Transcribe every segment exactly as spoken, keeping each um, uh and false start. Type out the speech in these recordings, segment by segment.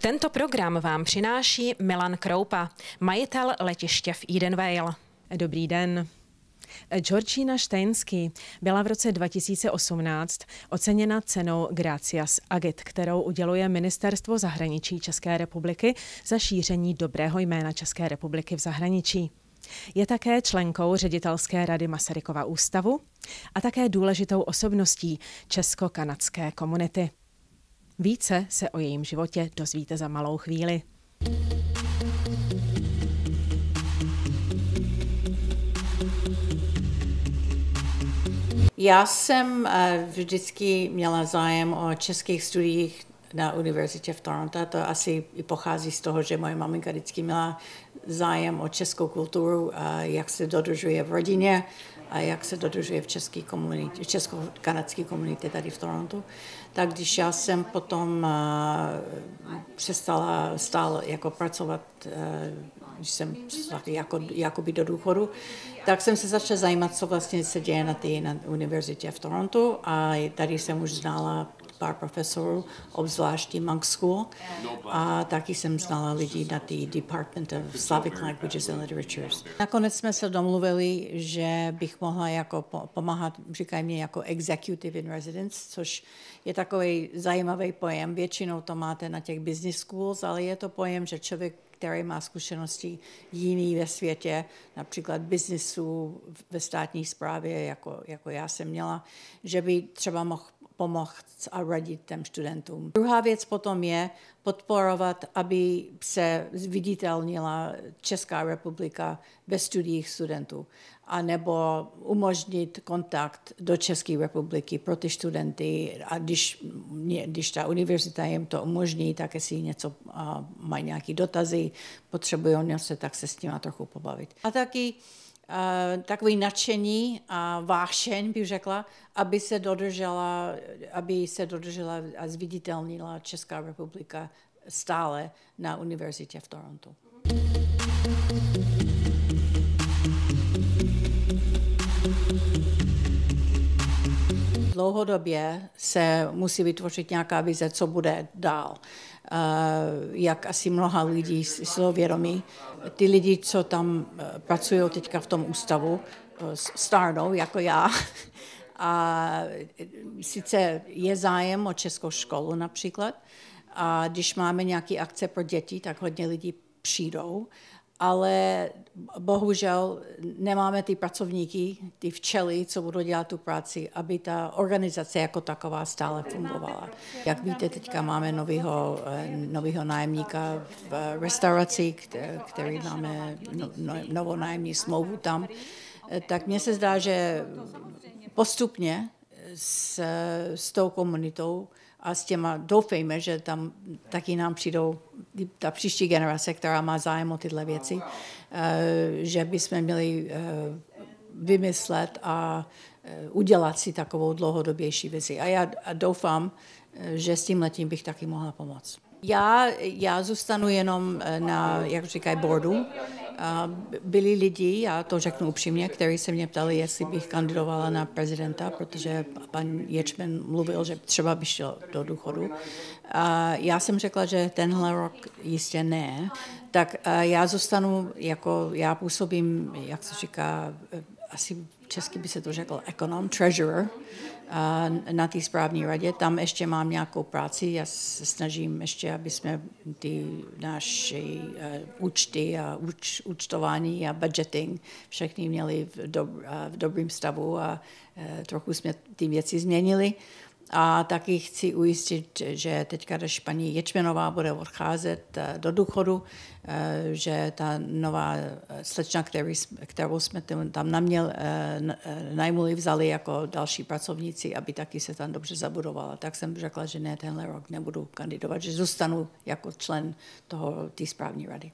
Tento program vám přináší Milan Kroupa, majitel letiště v Edenvale. Dobrý den. Georgina Steinsky byla v roce dva tisíce osmnáct oceněna cenou Gracias Agit, kterou uděluje Ministerstvo zahraničí České republiky za šíření dobrého jména České republiky v zahraničí. Je také členkou ředitelské rady Masarykova ústavu a také důležitou osobností česko-kanadské komunity. Více se o jejím životě dozvíte za malou chvíli. Já jsem vždycky měla zájem o českých studiích na univerzitě v Toronto. To asi i pochází z toho, že moje maminka vždycky měla zájem o českou kulturu, a jak se dodržuje v rodině a jak se dodržuje v české komunitě, česko-kanadské komunitě tady v Torontu. Tak když já jsem potom uh, přestala stále jako pracovat, uh, když jsem jako, jakoby do důchodu, tak jsem se začala zajímat, co vlastně se děje na té na univerzitě v Torontu, a tady jsem už znala pár profesorů, obzvlášť Monk School, a taky jsem znala lidi na té Department of Slavic Languages and Literatures. Nakonec jsme se domluvili, že bych mohla jako pomáhat, říkají mě jako executive in residence, což je takový zajímavý pojem. Většinou to máte na těch business schools, ale je to pojem, že člověk, který má zkušenosti jiný ve světě, například biznesu ve státní správě, jako, jako já jsem měla, že by třeba mohl pomoct a radit těm studentům. Druhá věc potom je podporovat, aby se zviditelnila Česká republika ve studiích studentů, anebo umožnit kontakt do České republiky pro ty studenty, a když, když ta univerzita jim to umožní, tak jestli něco uh, mají nějaké dotazy, potřebují něco, tak se s tím trochu pobavit. A taky Uh, takový nadšení a vášeň, bych řekla, aby se dodržela, aby se dodržela a zviditelnila Česká republika stále na univerzitě v Torontu. Dlouhodobě se musí vytvořit nějaká vize, co bude dál. Uh, jak asi mnoha lidí jsou vědomí. Ty lidi, co tam pracují teďka v tom ústavu, stárnou, jako já. A sice je zájem o českou školu například, a když máme nějaké akce pro děti, tak hodně lidí přijdou, ale bohužel nemáme ty pracovníky, ty včely, co budou dělat tu práci, aby ta organizace jako taková stále fungovala. Jak víte, teďka máme novýho, novýho nájemníka v restauraci, který máme no, novou nájemní smlouvu tam, tak mně se zdá, že postupně s, s tou komunitou a s těma doufejme, že tam taky nám přijdou ta příští generace, která má zájem o tyhle věci, že bychom měli vymyslet a udělat si takovou dlouhodobější vizi. A já doufám, že s tím letím bych taky mohla pomoct. Já, já zůstanu jenom na, jak říkají, boardu. Byli lidi, já to řeknu upřímně, kteří se mě ptali, jestli bych kandidovala na prezidenta, protože pan Ječmen mluvil, že třeba by šel do důchodu. A já jsem řekla, že tenhle rok jistě ne. Tak já zůstanu, jako já působím, jak se říká, asi česky by se to řekl, ekonom, treasurer, na té správní radě. Tam ještě mám nějakou práci, já se snažím ještě, aby jsme ty naše uh, účty a úč, účtování a budgeting všechny měli v, do, uh, v dobrém stavu, a uh, trochu jsme ty věci změnili. A taky chci ujistit, že teďka, když paní Ječmenová bude odcházet do důchodu, že ta nová slečna, který, kterou jsme tam naměl, najmuli vzali jako další pracovníci, aby taky se tam dobře zabudovala. Tak jsem řekla, že ne, tenhle rok nebudu kandidovat, že zůstanu jako člen toho, té správní rady.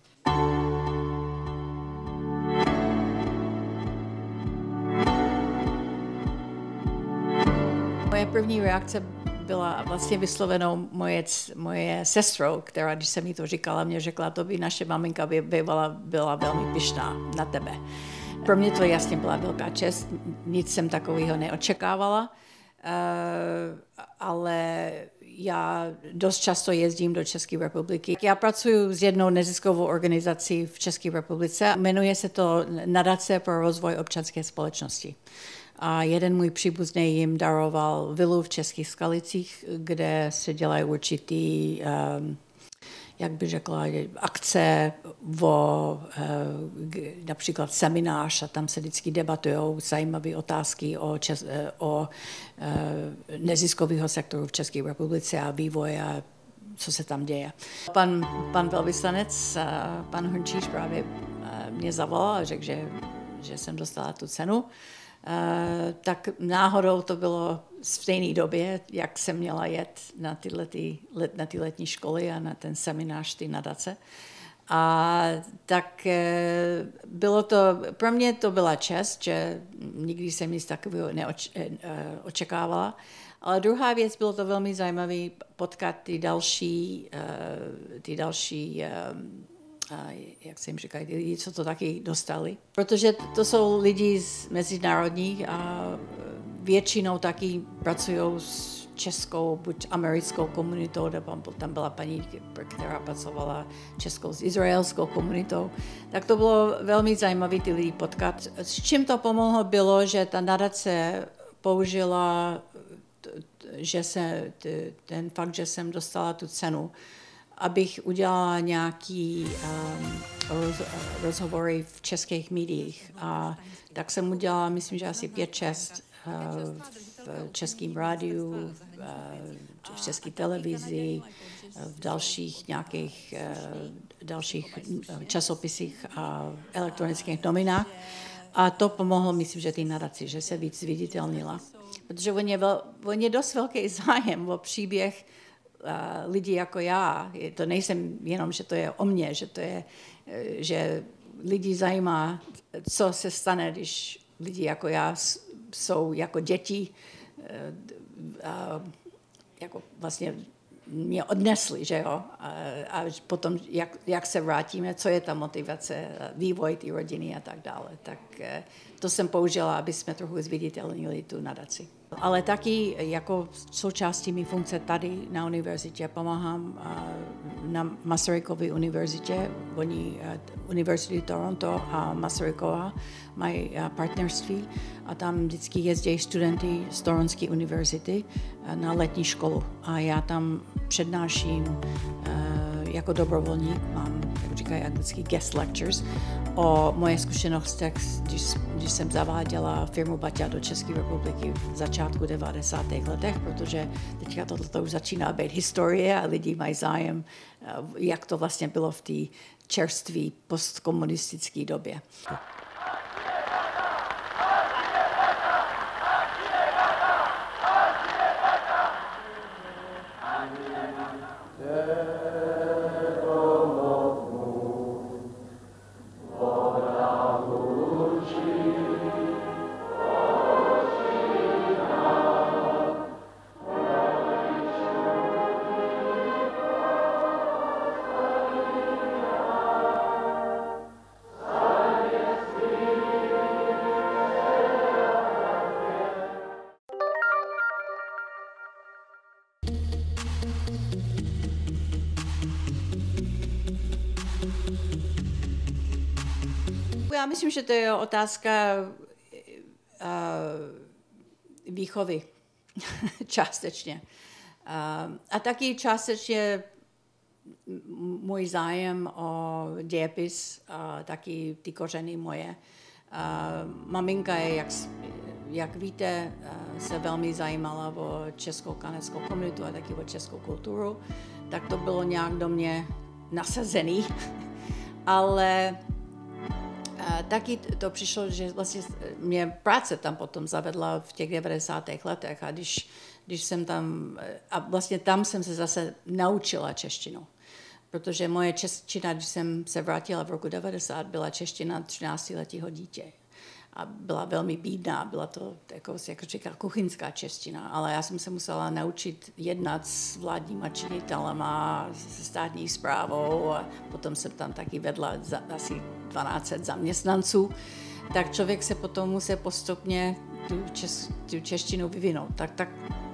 Moje první reakce byla vlastně vyslovenou moje, moje sestrou, která, když jsem jí to říkala, mě řekla, to by naše maminka by byla, byla velmi pyšná na tebe. Pro mě to jasně byla velká čest, nic jsem takového neočekávala, ale já dost často jezdím do České republiky. Já pracuji s jednou neziskovou organizací v České republice. Jmenuje se to Nadace pro rozvoj občanské společnosti. A jeden můj příbuzný jim daroval vilu v Českých Skalicích, kde se dělají určitý, um, jak by řekla, akce, o, uh, například seminář, a tam se vždycky debatují zajímavé otázky o, čes, o uh, neziskového sektoru v České republice a vývoje a co se tam děje. Pan, pan velvyslanec, uh, pan Hrnčíř právě uh, mě zavolal a řekl, že, že jsem dostala tu cenu. Uh, tak náhodou to bylo v stejné době, jak jsem měla jet na ty, lety, let, na ty letní školy a na ten seminář ty nadace. A tak uh, bylo to, pro mě to byla čest, že nikdy jsem nic takového neočekávala. Ale druhá věc, bylo to velmi zajímavé potkat ty další, uh, ty další um, a jak se jim říkají, lidi, co to taky dostali. Protože to jsou lidi z mezinárodních a většinou taky pracují s českou, buď americkou komunitou, tam byla paní, která pracovala českou s izraelskou komunitou. Tak to bylo velmi zajímavé ty lidi potkat. S čím to pomohlo bylo, že ta nadace použila že se, ten fakt, že jsem dostala tu cenu, abych udělala nějaký um, roz, rozhovory v českých médiích. A tak jsem udělala, myslím, že asi pět, šest uh, v českém rádiu, uh, v české televizi, v dalších nějakých uh, dalších časopisích a elektronických novinách. A to pomohlo, myslím, že ty nadaci, že se víc zviditelnila. Protože on je, vel, on je dost velký zájem o příběh Uh, lidi jako já. To nejsem jenom, že to je o mně, že to je, že lidi zajímá, co se stane, když lidi jako já jsou jako děti a jako vlastně mě odnesli, že jo? A, a potom, jak, jak se vrátíme, co je ta motivace, vývoj té rodiny a tak dále. Tak to jsem použila, aby jsme trochu zviditelnili tu nadaci. Ale taky jako součástí mé funkce tady na univerzitě pomáhám na Masarykově univerzitě. Oni, Univerzity Toronto a Masarykova mají partnerství a tam vždycky jezdí studenty z Toronské univerzity na letní školu. A já tam přednáším jako dobrovolník, mám, jak říkají anglicky, guest lectures, o moje zkušenostech, když, když jsem zaváděla firmu Baťa do České republiky v začátku devadesátých letech, protože teďka tohle už začíná být historie a lidi mají zájem, jak to vlastně bylo v té čerstvé postkomunistické době. Já myslím, že to je otázka uh, výchovy částečně. Uh, a taky částečně můj zájem o dějepis, uh, taky ty kořeny moje. Uh, maminka je, jak, jak víte, uh, se velmi zajímala o českou kaneckou komunitu a taky o českou kulturu, tak to bylo nějak do mě nasazený. Ale A taky to přišlo, že vlastně mě práce tam potom zavedla v těch devadesátých letech a když, když jsem tam, a vlastně tam jsem se zase naučila češtinu. Protože moje čeština, když jsem se vrátila v roku devadesát, byla čeština třináctiletého dítě. A byla velmi bídná, byla to, jako, jak říká, kuchyňská čeština, ale já jsem se musela naučit jednat s vládníma činitelema, se státní správou a potom jsem tam taky vedla za, asi dvanáct set zaměstnanců, tak člověk se potom musí postupně tu, čes, tu češtinu vyvinout. Tak, tak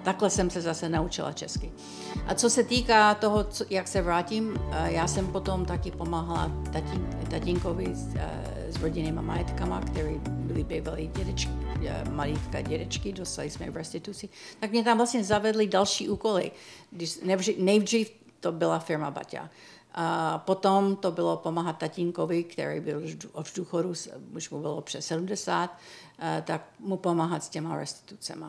takhle jsem se zase naučila česky. A co se týká toho, co, jak se vrátím, já jsem potom taky pomáhala tatín, tatínkovi s, s rodinnýma majetkama, který byli bývalí dědečky, majítka dědečky, dostali jsme v restituci. Tak mě tam vlastně zavedli další úkoly. Když, nejdřív to byla firma Baťa. A potom to bylo pomáhat tatínkovi, který byl v důchodu, už mu bylo přes sedmdesát, tak mu pomáhat s těma restitucema.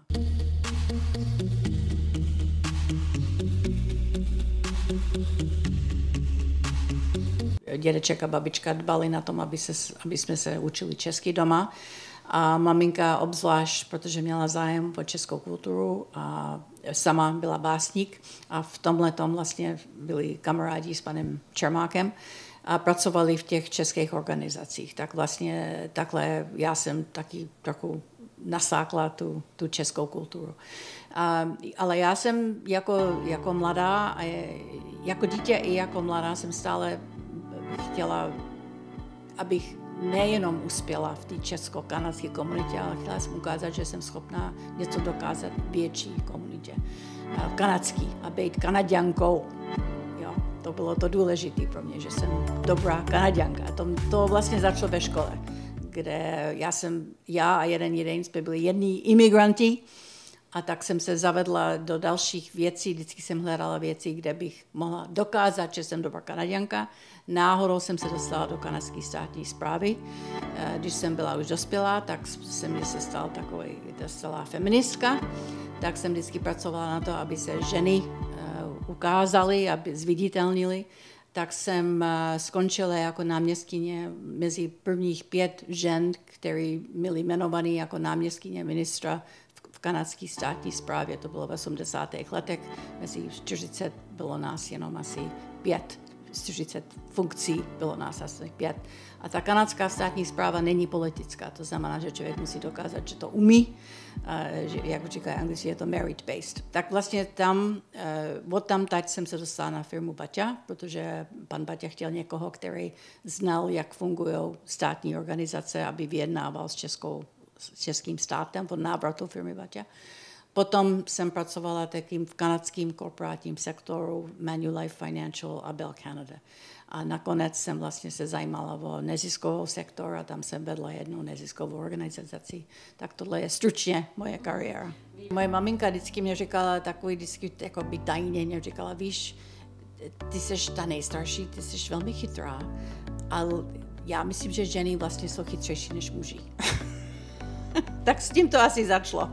Dědeček a babička dbali na tom, aby, se, aby jsme se učili česky doma. A maminka obzvlášť, protože měla zájem o českou kulturu a sama byla básník a v tomhle tom vlastně byli kamarádi s panem Čermákem a pracovali v těch českých organizacích. Tak vlastně takhle já jsem taky trochu nasákla tu, tu českou kulturu. A, ale já jsem jako, jako mladá, a jako dítě i jako mladá jsem stále chtěla, abych nejenom uspěla v té česko-kanadské komunitě, ale chtěla jsem ukázat, že jsem schopná něco dokázat větší komunitě. Kanadský a být Kanaďankou. Jo, to bylo to důležité pro mě, že jsem dobrá Kanaďanka. To, to vlastně začalo ve škole, kde já jsem, já a jeden jeden jsme byli jední imigranti a tak jsem se zavedla do dalších věcí. Vždycky jsem hledala věci, kde bych mohla dokázat, že jsem dobrá Kanaďanka. Náhodou jsem se dostala do kanadské státní správy. Když jsem byla už dospělá, tak jsem se stala takový, dostala feministka. Tak jsem vždycky pracovala na to, aby se ženy ukázaly, aby zviditelnily. Tak jsem skončila jako náměstkyně mezi prvních pět žen, které byly jmenované jako náměstkyně ministra v kanadské státní správě. To bylo v osmdesátých letech. Mezi čtyřicet bylo nás jenom asi pět. čtyřicet funkcí, bylo nás asi pět. A ta kanadská státní správa není politická, to znamená, že člověk musí dokázat, že to umí, že, jak říkají anglicky, je to merit-based. Tak vlastně tam, od tam teď jsem se dostala na firmu Baťa, protože pan Baťa chtěl někoho, který znal, jak fungují státní organizace, aby vyjednával s, českou, s českým státem od návratu firmy Baťa. Potom jsem pracovala takým v kanadském korporátním sektoru Manulife Financial a Bell Canada. A nakonec jsem vlastně se zajímala o neziskovou sektor a tam jsem vedla jednu neziskovou organizaci. Tak tohle je stručně moje kariéra. Moje maminka vždycky mě říkala takový vždycky jako by tajně mě říkala, víš, ty jsi ta nejstarší, ty jsi velmi chytrá, ale já myslím, že ženy vlastně jsou chytřejší než muži. Tak s tím to asi začalo.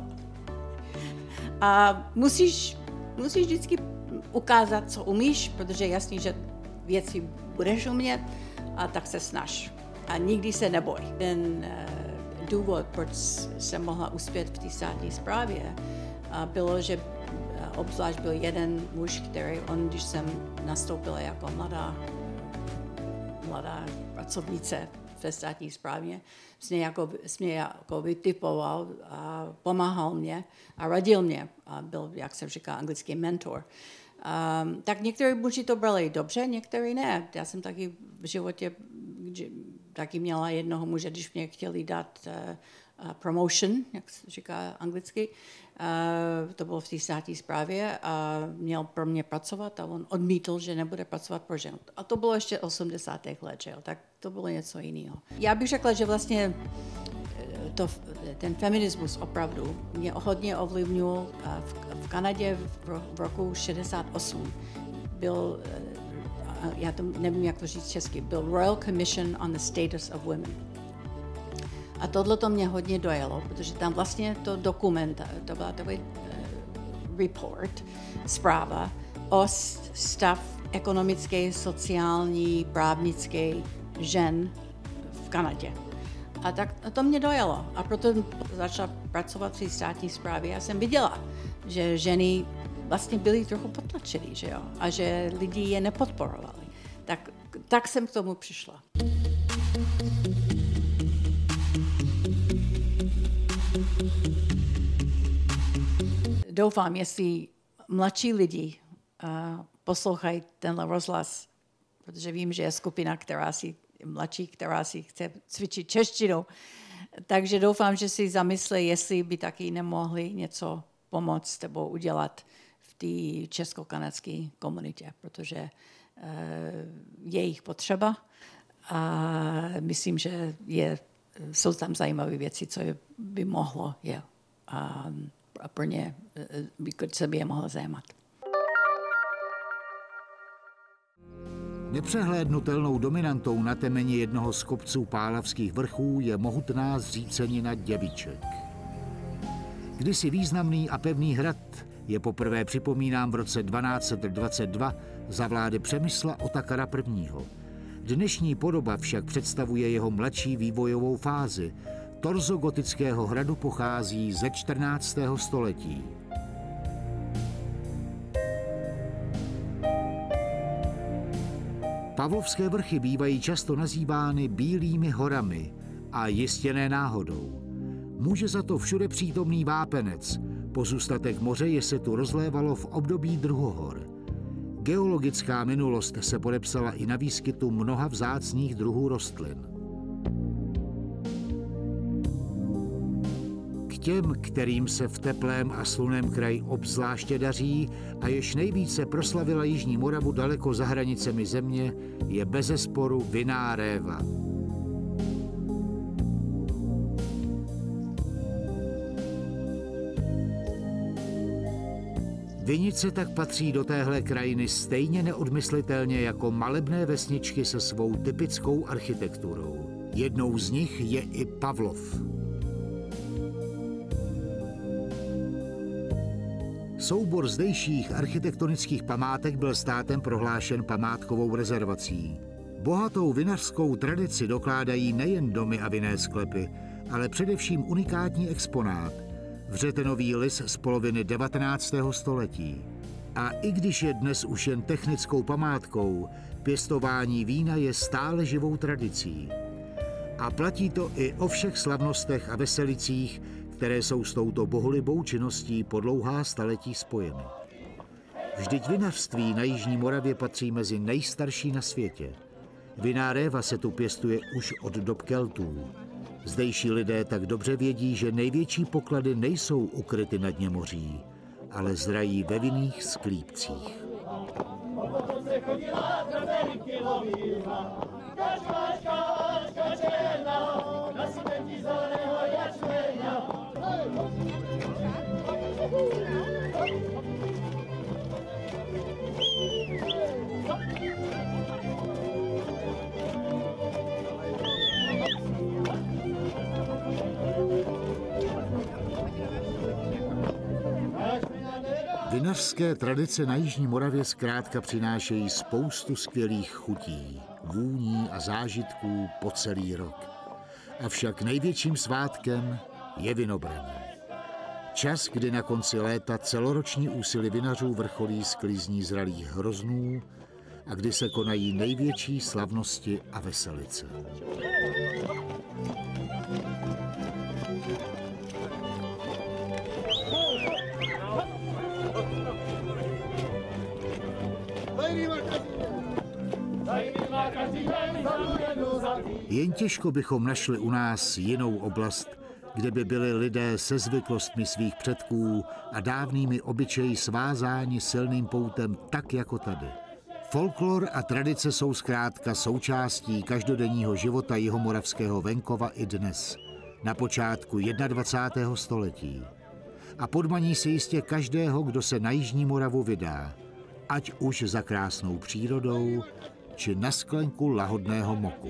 A musíš, musíš vždycky ukázat, co umíš, protože je jasný, že věci budeš umět, a tak se snaž. A nikdy se neboj. Ten uh, důvod, proč jsem mohla uspět v té státní správě, uh, bylo, že uh, obzvlášť byl jeden muž, který on, když jsem nastoupila jako mladá, mladá pracovnice ve státní správě, mě jako, mě jako vytipoval a pomáhal mě a radil mě a byl, jak se říká anglicky, mentor. Um, tak někteří muži to brali dobře, někteří ne. Já jsem taky v životě taky měla jednoho muže, když mě chtěli dát uh, uh, promotion, jak se říká anglicky. Uh, to bylo v té státní správě a měl pro mě pracovat a on odmítl, že nebude pracovat pro ženu. A to bylo ještě osmdesátých let, že jo? Tak to bylo něco jiného. Já bych řekla, že vlastně to, ten feminismus opravdu mě hodně ovlivnil. V, v Kanadě v, v roku šedesát osm byl, já to nevím, jak to říct česky, byl Royal Commission on the Status of Women. A tohle to mě hodně dojelo, protože tam vlastně to dokument, to byla takový uh, report, zpráva o stav ekonomický, sociální, právnický žen v Kanadě. A tak a to mě dojelo. A proto začala pracovat v státní správě. Já jsem viděla, že ženy vlastně byly trochu potlačený, že jo? A že lidi je nepodporovali. Tak, tak jsem k tomu přišla. Doufám, jestli mladší lidi uh, poslouchají tenhle rozhlas, protože vím, že je skupina, která si mladší, která si chce cvičit češtinu. Takže doufám, že si zamyslí, jestli by taky nemohli něco pomoct nebo udělat v té česko-kanadské komunitě, protože je jich potřeba a myslím, že je, jsou tam zajímavé věci, co by mohlo je a, a pro ně by se by je mohlo zajímat. Nepřehlédnutelnou dominantou na temeni jednoho z kopců Pálavských vrchů je mohutná zřícenina Děviček. Kdysi významný a pevný hrad je poprvé připomínám v roce dvanáct set dvacet dva za vlády Přemysla Otakara prvního. Dnešní podoba však představuje jeho mladší vývojovou fázi. Torzo gotického hradu pochází ze čtrnáctého století. Pavlovské vrchy bývají často nazývány Bílými horami a jistě ne náhodou. Může za to všude přítomný vápenec. Pozůstatek moře je se tu rozlévalo v období druhohor. Geologická minulost se podepsala i na výskytu mnoha vzácných druhů rostlin. K těm, kterým se v teplém a slunném kraji obzvláště daří a jež nejvíce proslavila Jižní Moravu daleko za hranicemi země, je bezesporu vinná réva. Vinice tak patří do téhle krajiny stejně neodmyslitelně jako malebné vesničky se svou typickou architekturou. Jednou z nich je i Pavlov. Soubor zdejších architektonických památek byl státem prohlášen památkovou rezervací. Bohatou vinařskou tradici dokládají nejen domy a vinné sklepy, ale především unikátní exponát, vřetenový lis z poloviny devatenáctého století. A i když je dnes už jen technickou památkou, pěstování vína je stále živou tradicí. A platí to i o všech slavnostech a veselicích, které jsou s touto bohulibou činností po dlouhá staletí spojeny. Vždyť vinařství na Jižní Moravě patří mezi nejstarší na světě. Vinná réva se tu pěstuje už od dob Keltů. Zdejší lidé tak dobře vědí, že největší poklady nejsou ukryty na dně moří, ale zrají ve vinných sklípcích. Vinařské tradice na Jižní Moravě zkrátka přinášejí spoustu skvělých chutí, vůní a zážitků po celý rok. Avšak největším svátkem je vinobraní. Čas, kdy na konci léta celoroční úsilí vinařů vrcholí sklizní zralých hroznů a kdy se konají největší slavnosti a veselice. Jen těžko bychom našli u nás jinou oblast, kde by byli lidé se zvyklostmi svých předků a dávnými obyčeji svázáni silným poutem tak jako tady. Folklor a tradice jsou zkrátka součástí každodenního života jihomoravského venkova i dnes, na počátku dvacátého prvního století. A podmaní se jistě každého, kdo se na Jižní Moravu vydá, ať už za krásnou přírodou, či na sklenku lahodného moku.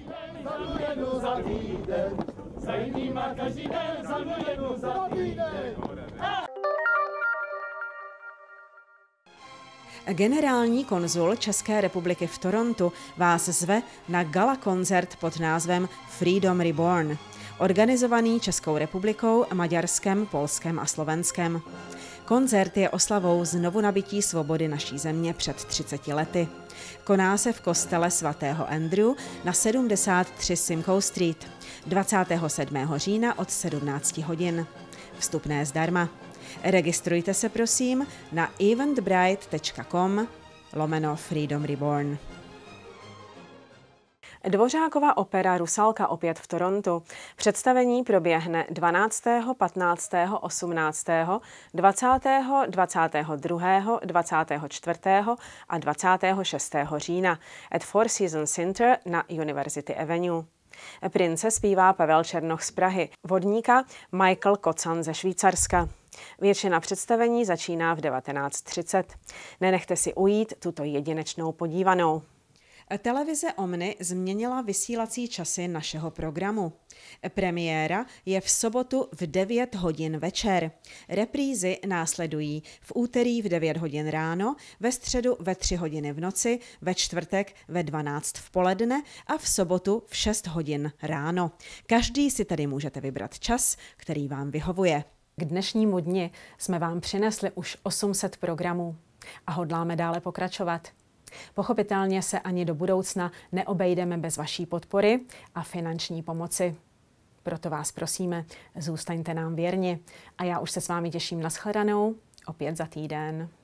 Generální konzul České republiky v Torontu vás zve na gala koncert pod názvem Freedom Reborn, organizovaný Českou republikou, Maďarskem, Polskem a Slovenskem. Koncert je oslavou znovu nabití svobody naší země před třiceti lety. Koná se v kostele svatého Andrew na sedmdesát tři Simcoe Street dvacátého sedmého října od sedmnácti hodin. Vstupné zdarma. Registrujte se prosím na eventbrite tečka com lomeno Freedom Reborn. Dvořákova opera Rusalka opět v Torontu. Představení proběhne dvanáctého, patnáctého, osmnáctého, dvacátého, dvacátého druhého, dvacátého čtvrtého a dvacátého šestého října at Four Seasons Center na University Avenue. Prince zpívá Pavel Černoch z Prahy, vodníka Michael Kocan ze Švýcarska. Většina představení začíná v devatenáct třicet. Nenechte si ujít tuto jedinečnou podívanou. Televize Omni změnila vysílací časy našeho programu. Premiéra je v sobotu v devět hodin večer. Reprízy následují v úterý v devět hodin ráno, ve středu ve tři hodiny v noci, ve čtvrtek ve dvanáct v poledne a v sobotu v šest hodin ráno. Každý si tedy můžete vybrat čas, který vám vyhovuje. K dnešnímu dni jsme vám přinesli už osm set programů a hodláme dále pokračovat. Pochopitelně se ani do budoucna neobejdeme bez vaší podpory a finanční pomoci. Proto vás prosíme, zůstaňte nám věrni a já už se s vámi těším na shledanou opět za týden.